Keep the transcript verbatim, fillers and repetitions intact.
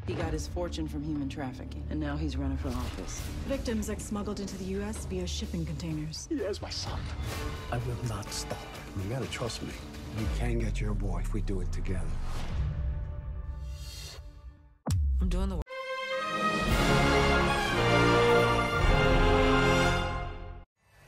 He got his fortune from human trafficking, and now he's running for office. Victims are smuggled into the U S via shipping containers. He is my son. I will not stop. You gotta trust me. We can get your boy if we do it together. I'm doing the